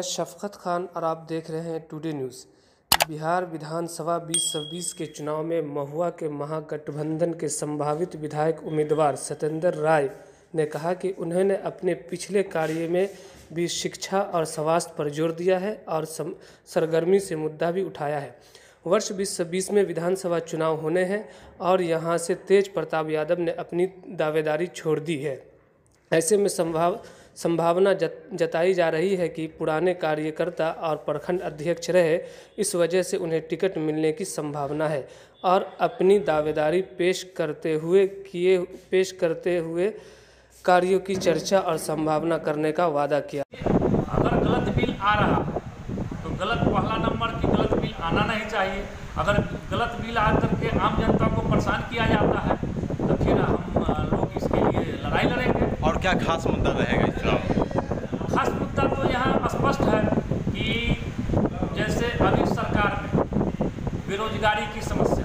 मैं शफ़क़त खान और आप देख रहे हैं टुडे न्यूज़। बिहार विधानसभा 2026 के चुनाव में महुआ के महागठबंधन के संभावित विधायक उम्मीदवार सत्येंद्र राय ने कहा कि उन्होंने अपने पिछले कार्य में भी शिक्षा और स्वास्थ्य पर जोर दिया है और सरगर्मी से मुद्दा भी उठाया है। वर्ष 2026 में विधानसभा चुनाव होने हैं और यहां से तेज प्रताप यादव ने अपनी दावेदारी छोड़ दी है। ऐसे में संभावना जताई जा रही है कि पुराने कार्यकर्ता और प्रखंड अध्यक्ष रहे, इस वजह से उन्हें टिकट मिलने की संभावना है और अपनी दावेदारी पेश करते हुए कार्यों की चर्चा और संभावना करने का वादा किया। अगर गलत बिल आ रहा तो गलत पहला नंबर की गलत बिल आना नहीं चाहिए। अगर गलत बिल आ करके आम जनता को परेशान किया जाता है तो फिर हम लोग इसके लिए लड़ाई लड़ेंगे। और क्या खास मुद्दा रहेगा इस चुनाव? खास मुद्दा तो यहाँ स्पष्ट है कि जैसे अभी सरकार में बेरोजगारी की समस्या,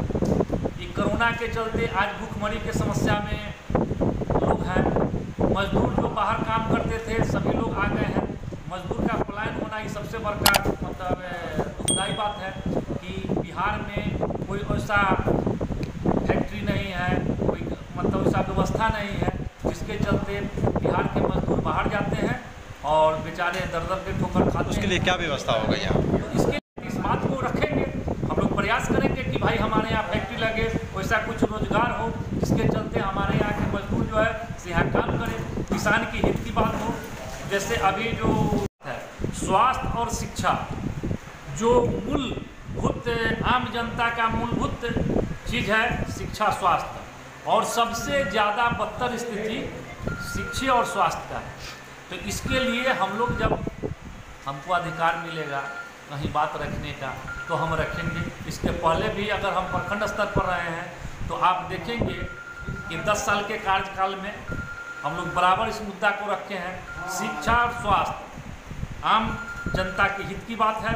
ये कोरोना के चलते आज भूखमरी के समस्या में लोग हैं। मजदूर जो बाहर काम करते थे सभी लोग आ गए हैं। मजदूर का पलायन होना ही सबसे बड़का दुखदायी बात है कि बिहार में कोई ऐसा फैक्ट्री नहीं है, कोई ऐसा व्यवस्था नहीं है, जिसके चलते बिहार के मजदूर बाहर जाते हैं और बेचारे दर दर के ठोकर खाते हैं। उसके लिए क्या व्यवस्था होगा यहाँ? तो इसके लिए इस बात को रखेंगे, हम लोग प्रयास करेंगे कि भाई हमारे यहाँ फैक्ट्री लगे, वैसा कुछ रोजगार हो जिसके चलते हमारे यहाँ के मजदूर जो है यहाँ काम करें, किसान की हित की बात हो। जैसे अभी जो है स्वास्थ्य और शिक्षा, जो मूलभूत आम जनता का मूलभूत चीज़ है शिक्षा स्वास्थ्य, और सबसे ज़्यादा बदतर स्थिति शिक्षा और स्वास्थ्य का है। तो इसके लिए हम लोग जब हमको अधिकार मिलेगा कहीं बात रखने का तो हम रखेंगे। इसके पहले भी अगर हम प्रखंड स्तर पर रहे हैं तो आप देखेंगे कि 10 साल के कार्यकाल में हम लोग बराबर इस मुद्दा को रखे हैं। शिक्षा और स्वास्थ्य आम जनता के हित की बात है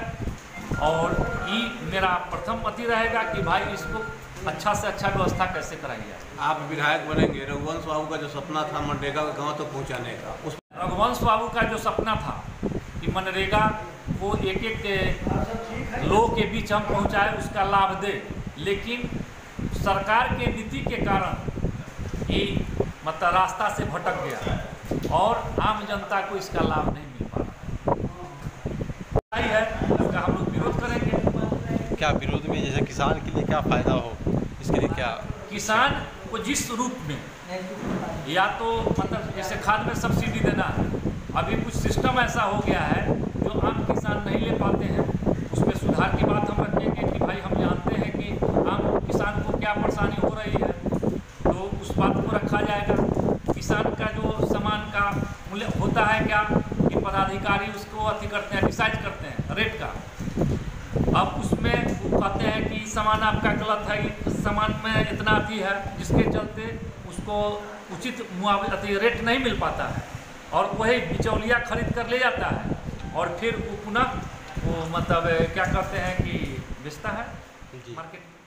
और ये मेरा प्रथम अति रहेगा कि भाई इसको अच्छा से अच्छा व्यवस्था कैसे कराई जाए। आप विधायक बनेंगे, रघुवंश बाबू का जो सपना था मनरेगा का गाँव तक पहुँचाने का, उस रघुवंश बाबू का जो सपना था कि मनरेगा को एक एक लोगों के बीच हम पहुँचाए, उसका लाभ दे, लेकिन सरकार के नीति के कारण ये रास्ता से भटक गया और आम जनता को इसका लाभ नहीं मिल पा रहा है। इसका हम लोग विरोध करेंगे। क्या विरोध में जैसे किसान के लिए क्या फायदा हो, इसके लिए क्या? किसान को जिस रूप में या तो जैसे खाद में सब्सिडी देना है, अभी कुछ सिस्टम ऐसा हो गया है जो आम किसान नहीं ले पाते हैं, उसमें सुधार की बात हम रखेंगे कि भाई हम जानते हैं कि आम किसान को क्या परेशानी हो रही है, तो उस बात को रखा जाएगा। किसान का जो सामान का मूल्य होता है क्या कि पदाधिकारी उसको अति करते हैं, डिसाइड करते हैं रेट का। अब उसमें वो कहते हैं कि सामान आपका गलत है, सामान में इतना अति है, जिसके चलते उसको उचित मुआवजा रेट नहीं मिल पाता है और वही बिचौलिया खरीद कर ले जाता है और फिर वो पुनः वो क्या करते हैं कि बेचता है मार्केट।